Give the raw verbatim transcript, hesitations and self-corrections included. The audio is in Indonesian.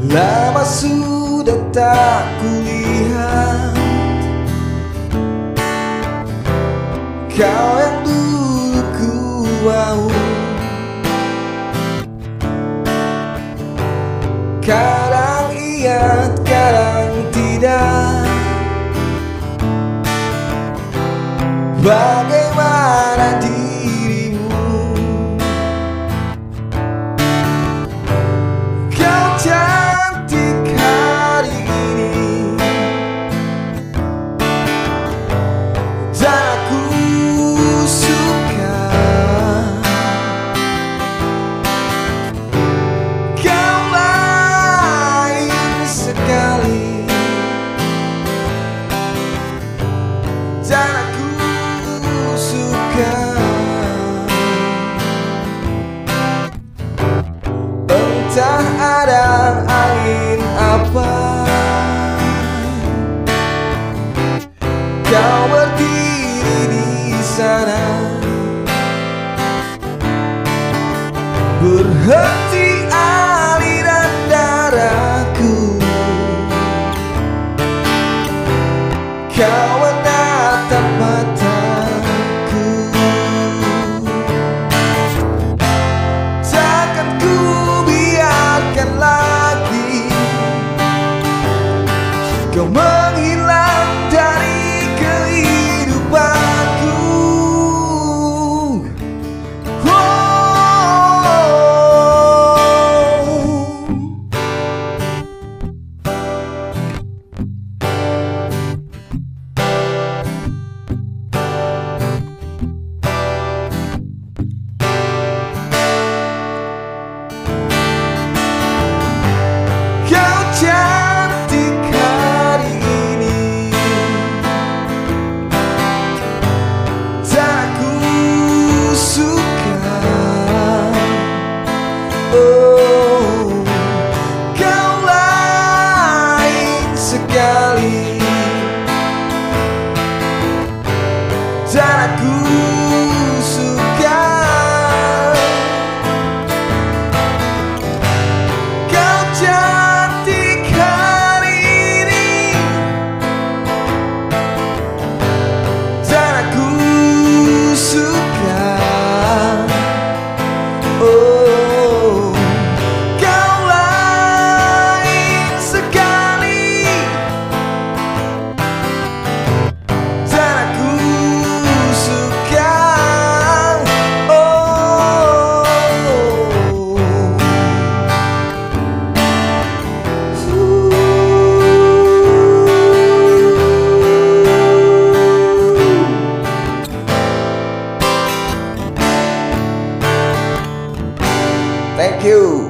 Lama sudah tak kulihat kau yang dulu ku mau. Kadang ingat, kadang tidak. Bagaimana dirimu? Kau cantik hari ini, dan aku suka. Kau lain sekali, dan aku suka. Entah ada angin apa, kau berdiri di sana, berhenti aliran darahku. Kau menatap mataku, takkan ku biarkan lagi kau menghilang dari kehidupanku. Oh. Kau cantik hari ini, dan aku suka. Oh, kau lain sekali, dan aku suka. Kau cantik hari ini, dan aku suka. Oh, kau lain sekali, dan aku suka. Oh. Thank you.